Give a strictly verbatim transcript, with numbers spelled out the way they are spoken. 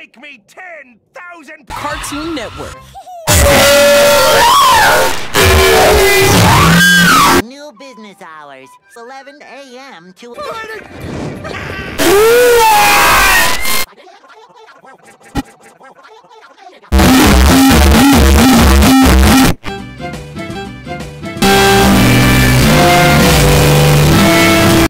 Make me ten thousand Cartoon Network. New business hours, eleven A M to...